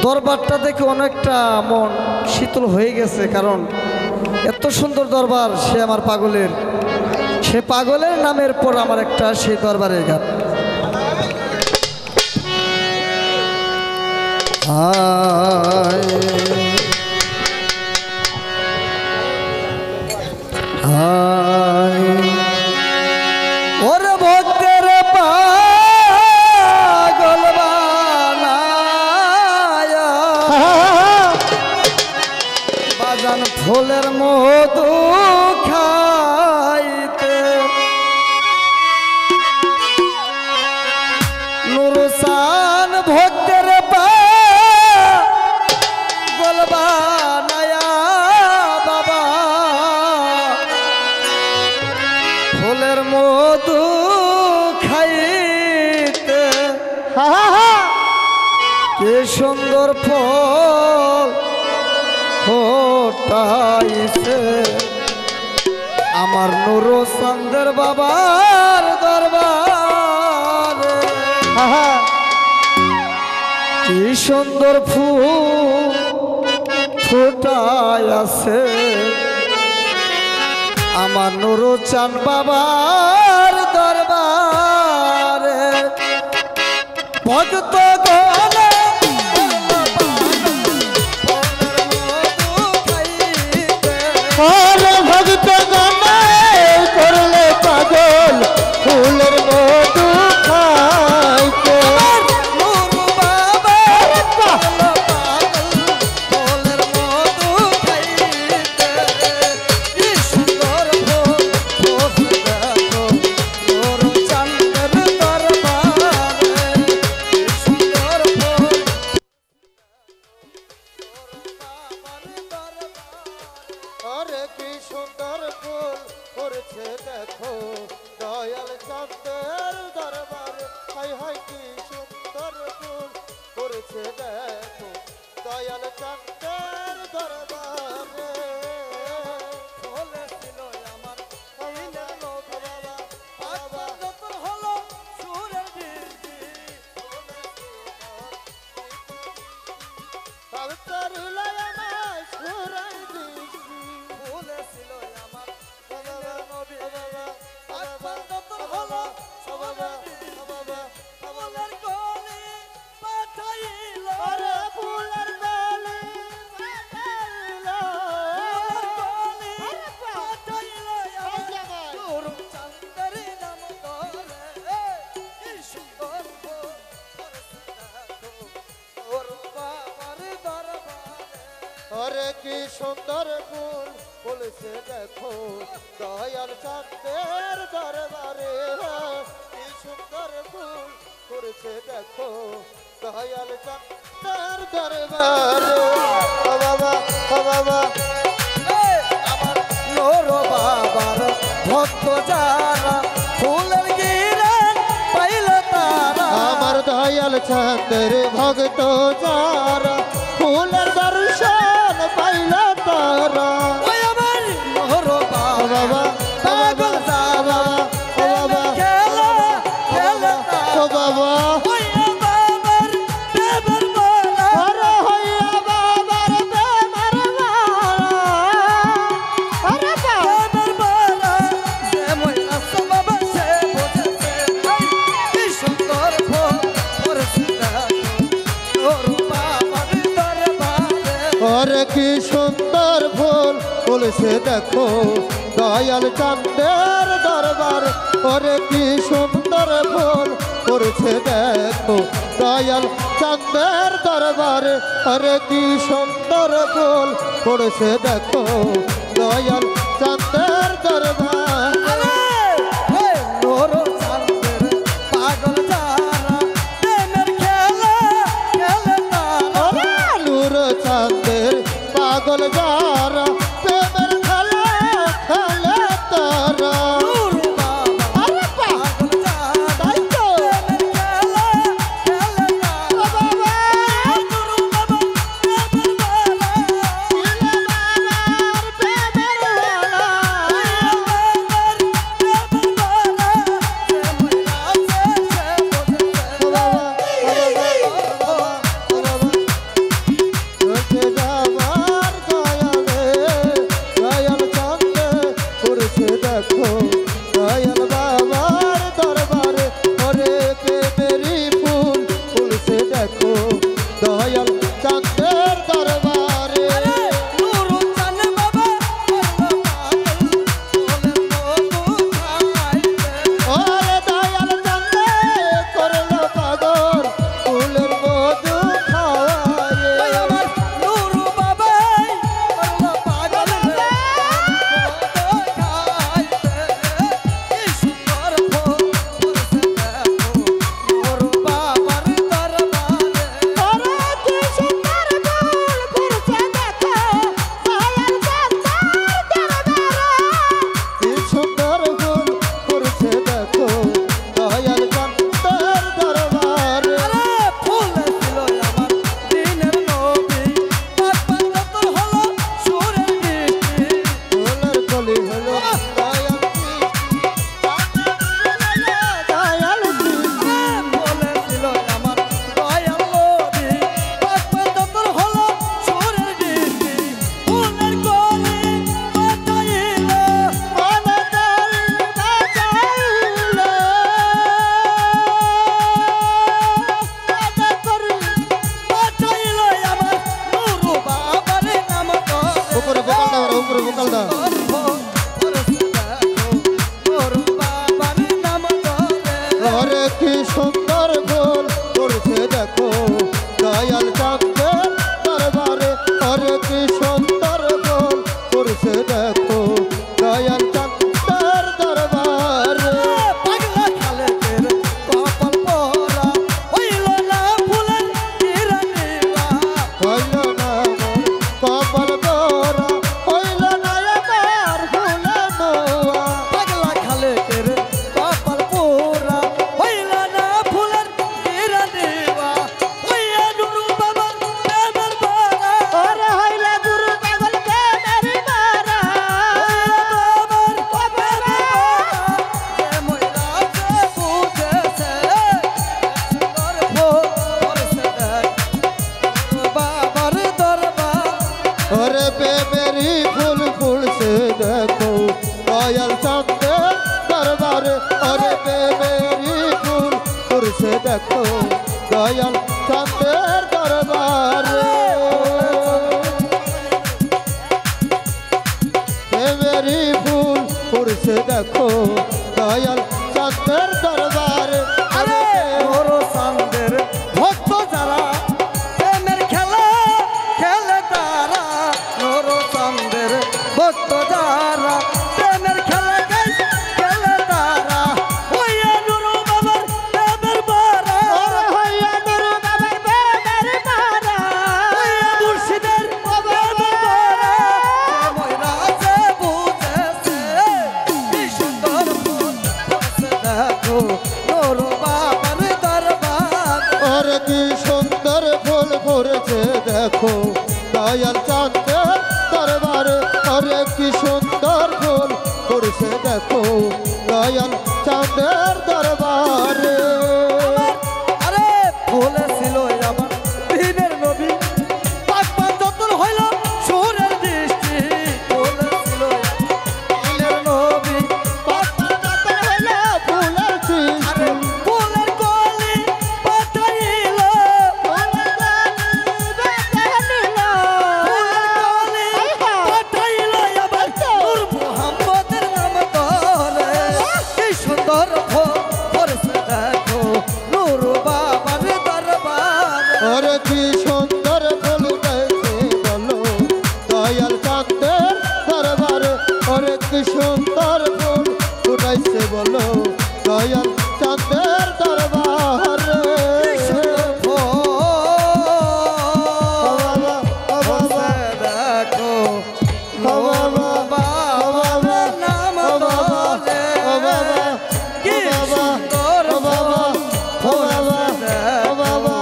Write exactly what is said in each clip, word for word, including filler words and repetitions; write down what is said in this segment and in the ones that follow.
দরবারটা দেখে অনেকটা মন শীতল হয়ে গেছে, কারণ এত সুন্দর দরবার। সে আমার পাগলের, সে পাগলের নামের পর আমার একটা সেই দরবারের গান। হায় হায় ওরে ভক্তের পাগল বানায়া বাজান ফুলের মধু খাইতে নুরসান ভক্তের পাগল বানায়া বাবা ফুলের মধু খাইতে কি সুন্দর ফল ফোটাইছে আমার নুরসানদের বাবার দরবারে। কি সুন্দর ফুল ফোটাই আছে আমার নুরচান বাবার দরবারে। ভক্ত গলে ভক্ত গলে করলে পাগল ফুলের মধু খাইতে কি সুন্দর ফুল করেছে দেখো দয়াল চাঁদের দরবারে। হাই হাই কি সুন্দর ফুল করেছে দেখো দয়াল চাঁদের দরবারে। বলেছিল আমার কইলের লোক বাবা বাবা যত হলো সুরের বৃষ্টি পবিত্র লয়নায় সুরাই দিছি বলেছিল আমার বাবা নবী বাবা বাবা যত হলো সুরের বৃষ্টি ফুলের গলি পাঠাইল আরে ফুলের গলি পাঠাইল ফুলের গলি পাঠাইল আমার নুরচাঁদের নাম ধরে। কি সুন্দর ফুল ওর বাবার দরবারে। আরে কি সুন্দর ফুল বলেছে দেখো দয়াল চাঁদের দরবারে। কি সুন্দর ফুল করেছে দেখো দয়াল চাঁদের দরবারে। ও বাবা ও বাবা আমার নোর বাবার ভক্ত যারা ফুলের গিরান পাইল তারা। আমার দয়াল চাঁদের ভক্ত যারা ফুলের দর্শন পাইল তারা। ওই আমার নোর বাবা পাগল যারা বাবা খেলা খেলে ও তারা। বাবা ওই বাবার প্রেমের মালা আরে হইয়া বাবার প্রেমের মালা। আরে বাবা প্রেমের মালা যেমন আছে বাবা সে বোঝেছে। কি সুন্দর ফুল করেছে নোর বাবার দরবারে। আরে কি সুন্দর ফুল বলেছে দেখো দয়াল চাঁদের দরবার। ওরে কি সুন্দর ফুল করেছে দেখো দয়াল চাঁদের দরবারে। আরে কি সুন্দর ফুল করেছে দেখো দয়াল চাঁদের দরবার। আরে হে নোর চাঁদের পাগল যারা প্রেমের খেলা খেলে তারা। আরে নূর চাঁদের পাগল যারা প্রেমের খেলা খেলে তারা। নূর বাবা আরে পাগল যারা তাই তো প্রেমের খেলা খেলে তারা। বাবা নূর বাবা প্রেমের মালা বাবার প্রেমের মালা। দেখো দয়াল চাঁদের দরবারে প্রেমেরই ফুল ফুটছে দেখো দয়াল চাঁদের দরবারে আরে নূর চাঁদের ভক্ত যারা প্রেমের খেলা খেলে তারা নূর চাঁদের ভক্ত যারা প্রেমের খেলা খেলে তারা হইয়া নূর বাবার প্রেমের বারা হইয়া নুর বাবার প্রেমের বারা হইয়া মুর্শিদের প্রেমের বারা ময়রা যে বুঝেছে কি সুন্দর ফুল ফুটছে দেখো নূর বাবার দরবার ওরে কি সুন্দর ফুল ফুটেছে দেখো দয়াল চাঁদের দরবারে ওরে কি সুন্দর ফুল ফুটেছে দেখো দয়াল চাঁদের দরবারে আরে ফুলে ছিল আমার দিনের নবী পাক পাঞ্জতন হইল সুরের দৃষ্টি ফুলে ছিল দিনের নবী পাক পাঞ্জতন হইল ফুলের আরে সৃষ্টি ফুলের কলি পাঠাইল ফুলের কলি পাঠাইল আবার নূর মুহাম্মদের নাম ধরে কি সুন্দর ফুল ফুটছে দেখো নূর বাবার দরবার ওরে কি সুন্দর ফুল গাইছে বলো দয়াল চাঁদের দরবারে ওরে কি সুন্দর ফুল ফুটাইছে বলো দয়াল চাঁদের দরবারে ও বাবা, ও বাবা, ও বাবা, ও বাবা, ও বাবা, ও বাবা, ও বাবা, ও বাবা,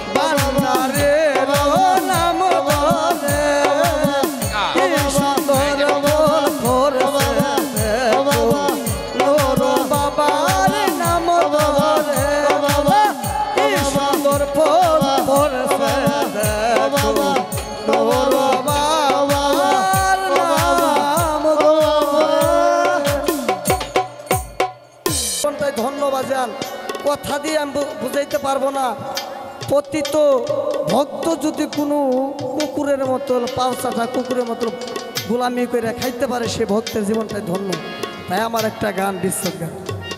ধন্যবাদ জান কথা দিয়ে আমি বু- বুঝাইতে পারবো না পতিত ভক্ত যদি কোনো কুকুরের মতো পালসাটা কুকুরের মতো গোলামি করে খাইতে পারে সে ভক্তের জীবনটাই ধন্য তাই আমার একটা গান বিশ্বর গান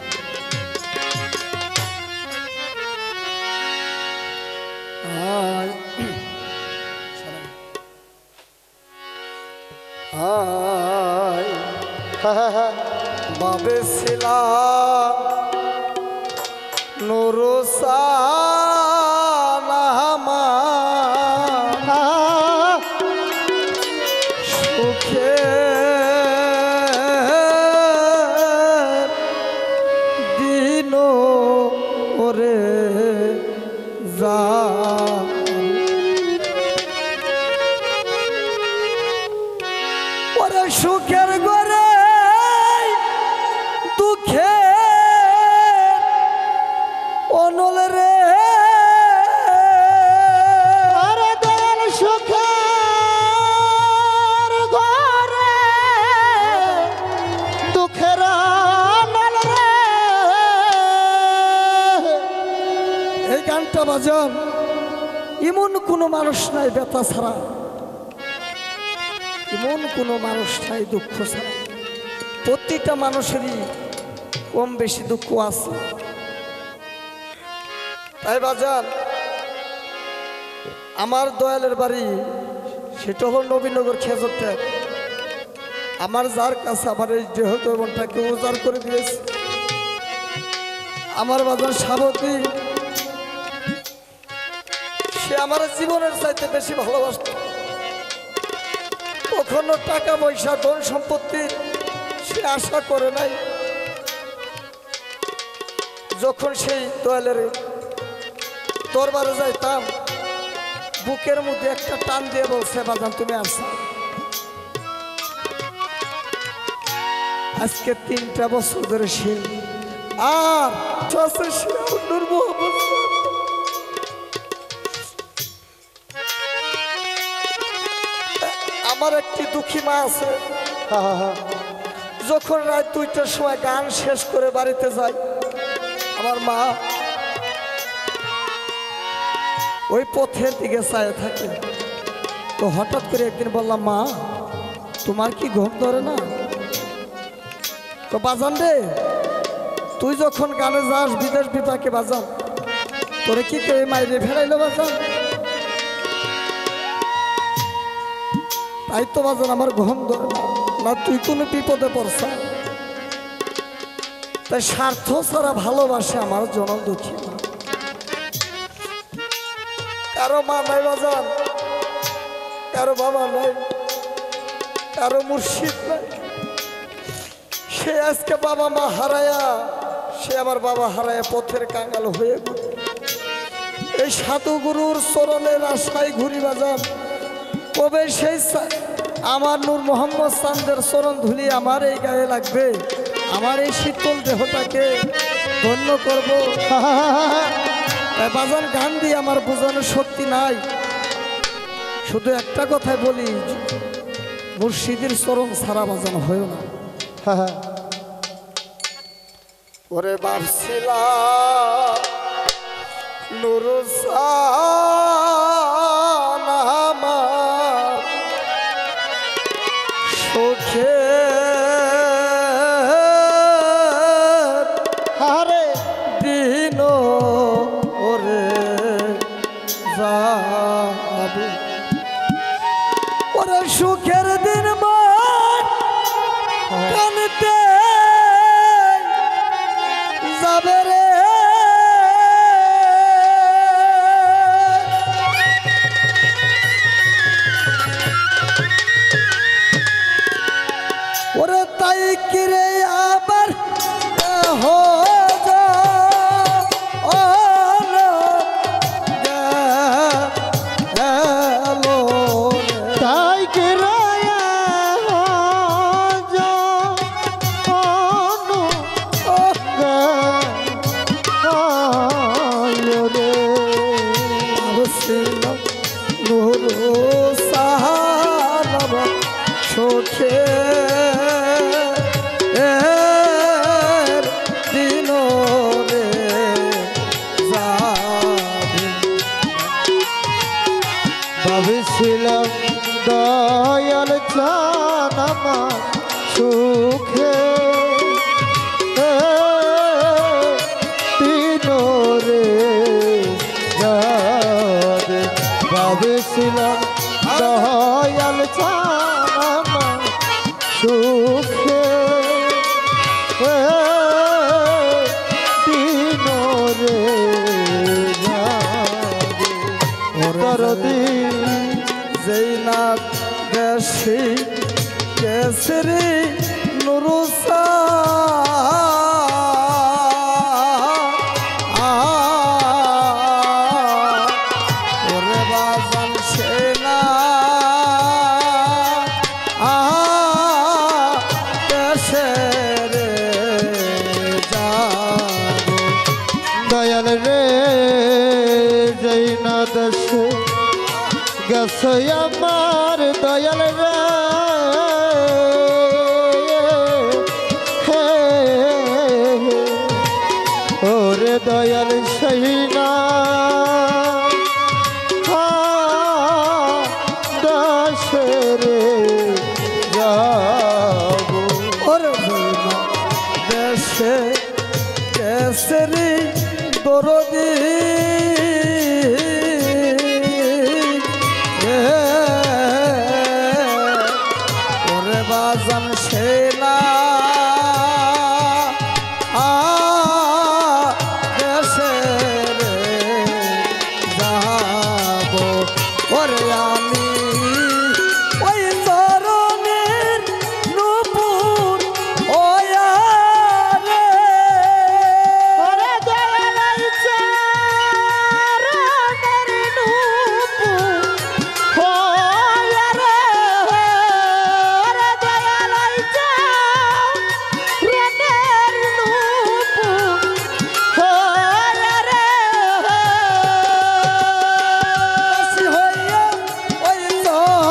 আয় আয় বাবে ছিলাম নুরুসালামা সুখে দিন ওরে যা ওরে সুখের গরে দুঃখে অনল রে আরে দয়াল সুখের ঘরে দুঃখের আনল রে এই গানটা বাজান এমন কোনো মানুষ নাই ব্যথা ছাড়া এমন কোনো মানুষ নাই দুঃখ ছাড়া প্রতিটা মানুষেরই কম বেশি দুঃখ আছে তাই বাজান আমার দয়ালের বাড়ি সেটা হল নবীনগর খেজরটা আমার যার কাছে আমার এই দেহ জীবনটাকে উজাড় করে দিয়েছে আমার বাজার সাবতী সে আমার জীবনের চাইতে বেশি ভালোবাসত কখনো টাকা পয়সা ধন সম্পত্তি সে আশা করে নাই যখন সেই দয়ালের দরবারে যাইতাম বুকের মধ্যে একটা টান দিয়ে বলছে বাজান তুমি আসো আজকে তিনটা বছর ধরে সে আর আছে সে নূর মোহাম্মদ আমার একটি দুঃখী মা আছে যখন রাত দুইটার সময় গান শেষ করে বাড়িতে যাই আমার মা ওই পথের দিকে চায় থাকে। তো হঠাৎ করে একদিন বললাম, মা তোমার কি ঘুম ধরে না? তো বাজান রে, তুই যখন গানে যাস বিদেশ বিপাকে বাজান, তোরে কি কেউ মাইরে ফেরাইলো বাজান? তাই তো বাজান আমার ঘুম ধরে না। না তুই কোনো বিপদে পড়ছ? তাই স্বার্থ ছাড়া ভালোবাসে আমার জনম দুঃখী। কারো মা নাই বাজান, কারো বাবা নাই, কারো মুর্শিদ নাই। সে আজকে বাবা মা হারায়া, সে আমার বাবা হারায়া পথের কাঙ্গাল হয়ে ঘুরে। এই সাধু গুরুর চরণের আশায় ঘুরি বাজান। কবে সেই আমার নূর মোহাম্মদ চাঁদের চরণ ধুলি আমার এই গায়ে লাগবে, আমার এই শীতল দেহটাকে ধন্য করব। বাজান গান দিয়ে আমার বোঝানোর শক্তি নাই। শুধু একটা কথাই বলি, মুর্শিদের চরণ ছাড়া বাজানো হয় না। ওরে ভাবছিলাম নুরুসান আমার সুখে হারে দিন ওরে যাবে, ওরে সুখের দিন মান কানতে যাবে রে। ওরে তাই কিরে আবার হো তাই কে রায়া যা অনু গায়ো রে সুখে দিন রে যাবে। ভাবছিলাম দয়াল চান আমার সুখে তিনরে যাবে। ভাবছিলাম দয়াল চান আমার সুখে তিনরে যাবে। দরদি যেই না দেশি কেসরি নুরুসা ওরে বাজান সে না দেশেরে যাবে। দয়াল রে যেই না দেশে গেছে আমার দয়াল রে হে ওরে দয়াল সেই না দেশে রে যাব। ওরে বইনা দেশে কেসরি দরদি ওরে বাজান সেনা দেশে রে যাব। ওরে আমি ওই চরণের নূপুর ওয়া রে ওরে দয়াল চারণের নূপুর হইয়া রে। ওরে দয়াল চারণের নূপুর হইয়া রে। দাসী হইয়া ওই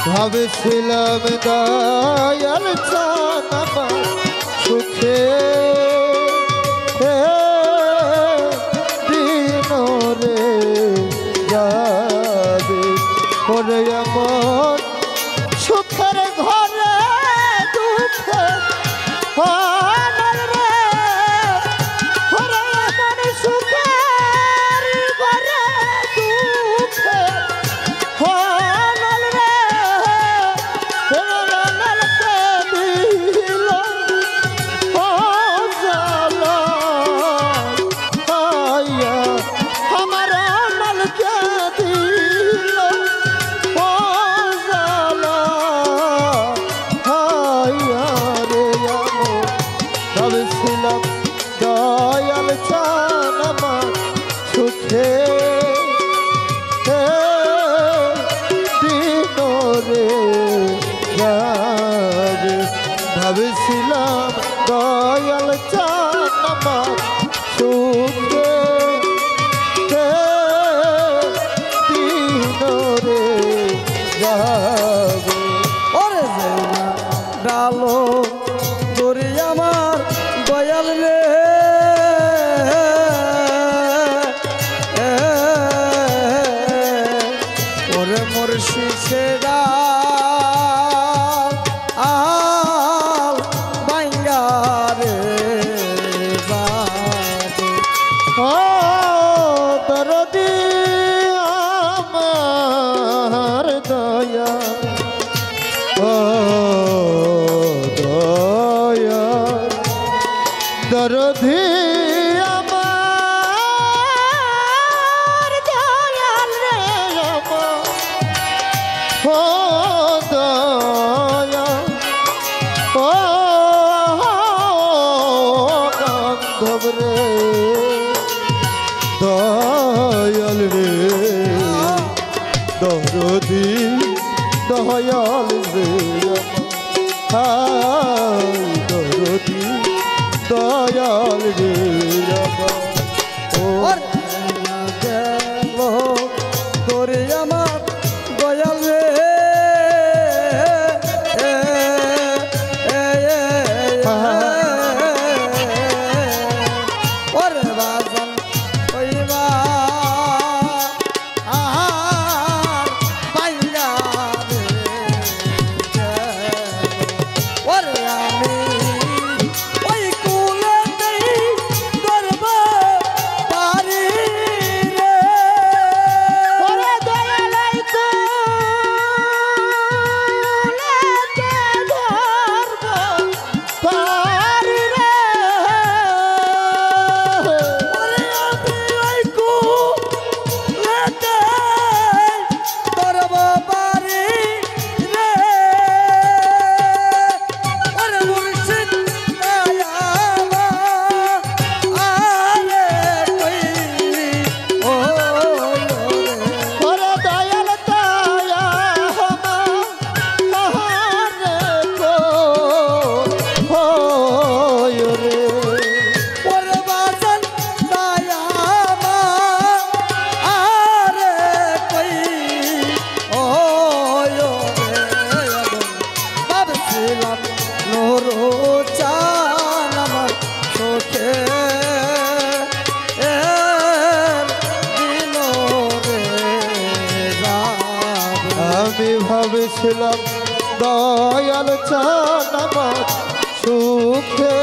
ভাবেছিলাম দয়াল চান আমার সুখে দিন রে যাবে করে এমন সুখের ঘরে দুঃখে ভাবেছিলাম দয়াল চান আমার সুখে দিন রে যাবে ভাবেছিলাম দয়াল চান আমার সুখে দিন রে যাবে ওরে জেনা ডালো দরি আমার দয়াল রে এ, ওরে মোর শিশে ডাল আল বাইঙ্গা রে বাজে। ও দরদি আমার দয়া ও দয়া দরদি আমার দয়াল রে আমার ও দয়া ও বান্ধব রে দয়াল রে দরদি দয়াল রে হায় দরদি দয়াল রে ও ওরে জেনা গেলো দরি আমার দয়াল রে এ, এ, এ, এ, ওরে বাজান ওইবা আহার বাইঙ্গা রে গেলো। ওরে আমি ওই কুলেতেই গর্ব পারি রে। ওরে দয়াল এই কুলেতে ধরব পারি রে ওরে আমি ওই কুলেতে গর্ব পারি রে। ওরে মুর্শিদ দয়ালা আরে কই ও ওরে দয়াল দয়া আমারে কো হয় রে ওরে বাজান দয়ামা আরে কই ও রে ভাবছিলাম নোরো চান আমার চোখে দিন রে যাবে। আমি ভাবেছিলাম দয়াল চান আমার সুখে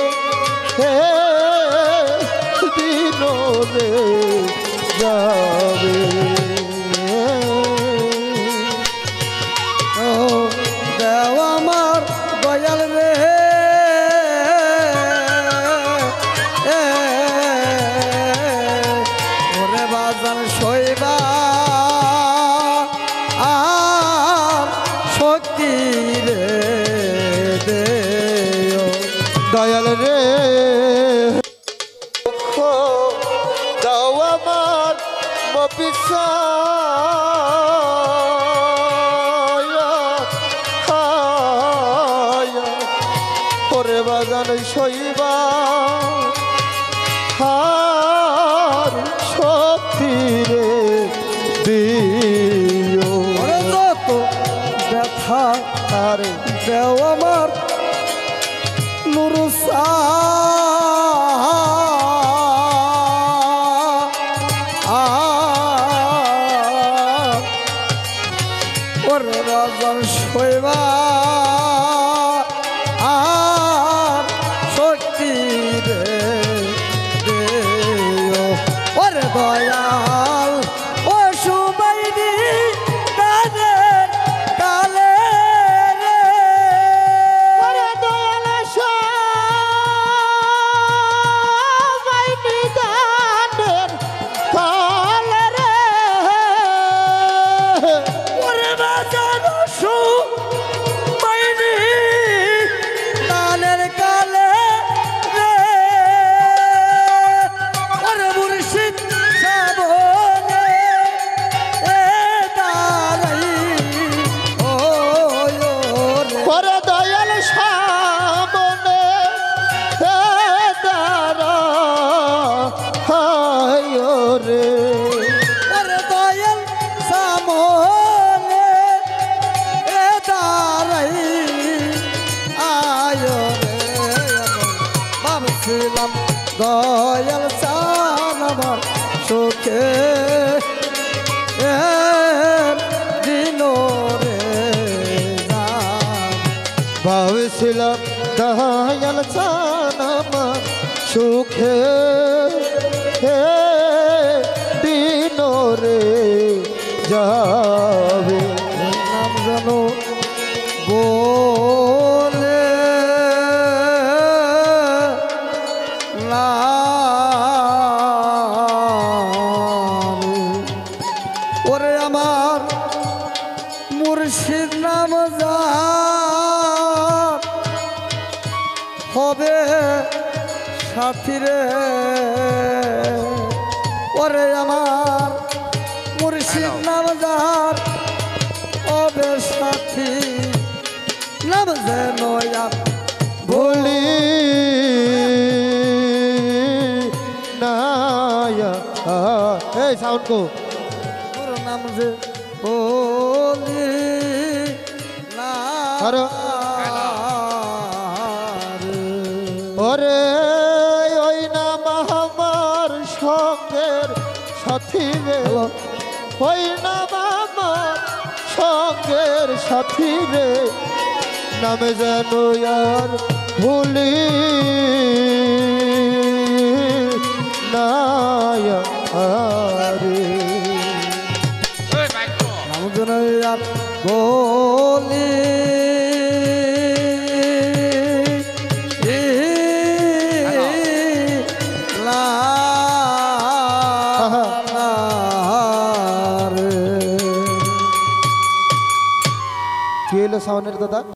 দিন রে যাবে ও দেও আমার দয়াল রে এ, ওরে বাজান শৈবা আর শক্তি রে দেও। দয়াল রে দাও আমার ওরে বাজান শৈবা হার শক্তি রে দিও ওরে যত দেখা আরে দেও আমার নুরুসা ওরে রাজার শৈবা আর শক্তি রে দেও ওরে দয়াল ও সুবাইনি কালে কালে রে ওরে দয়াল সবাই নিদানের কালে রে ওরে বাজার সুবাইনি কালের কালে রে ওরে মুর্শিদ সাবনে এ দাঁড়াই ও রে ওরে দয়াল সামনে হে দাঁড়া হায় রে ওরে দয়াল সামনে এ দাঁড়াই আয় রে ভাবছিলাম দয়াল চান আমার সুখে এ দিন রে যান। ভাবছিলাম দয়াল চান আমার সুখে হে দিন রে যাবে নাম জানো বলে না রে। ওরে আমার মুর্শিদ নাম যা হবে সাথী রে ওরে আমার মুর্শিদ নাম যার হবে সাথী নাম যেন আর বলি না এই সাউন্ড কো তোর নাম যে বলি না আরে। রে। ওরে ওই নাম আমার সঙ্গের সাথী রে হ্যালো। ওই নাম আমার সঙ্গের সাথী রে নাম যেন আর ভুলি না রে নাম যেন আর বলি না আহা। রে। কি হলো সাউন্ডের দাদা